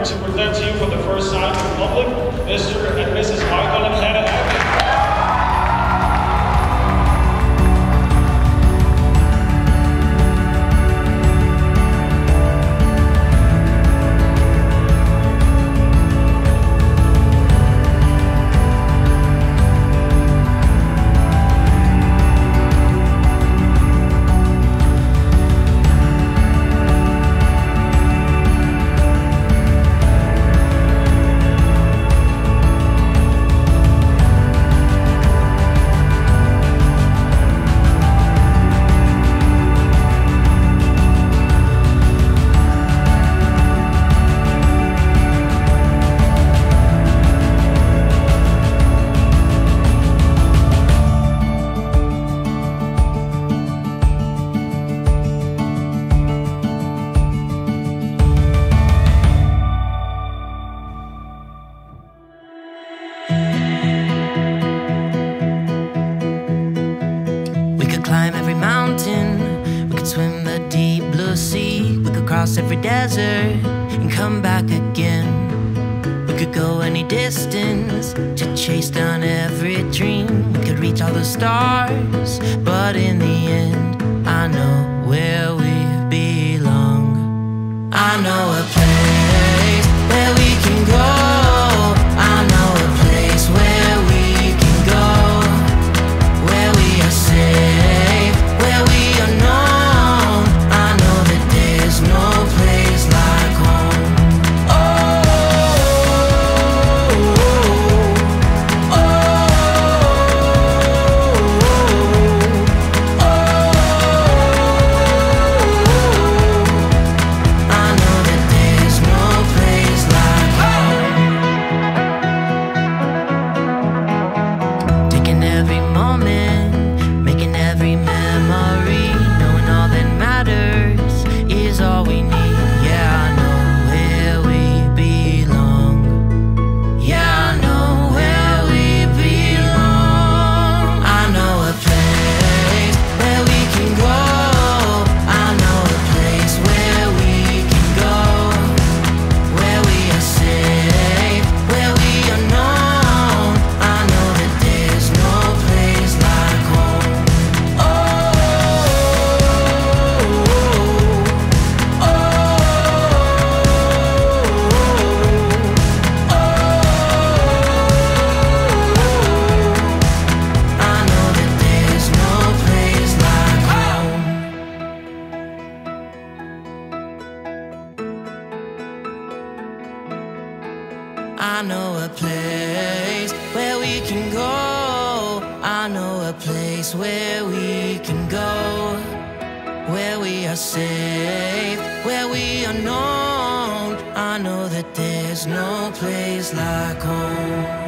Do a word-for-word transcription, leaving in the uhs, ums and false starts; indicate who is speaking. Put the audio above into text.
Speaker 1: honored to present to you for the first time in public, Mister and Missus Michael and Hannah Hackett.
Speaker 2: Climb every mountain, we could swim the deep blue sea, we could cross every desert and come back again. We could go any distance to chase down every dream. We could reach all the stars, but in the end, I know where we belong. I know a place where we can go. I know a place where we can go, where we are safe. I know a place where we can go. I know a place where we can go, where we are safe, where we are known. I know that there's no place like home.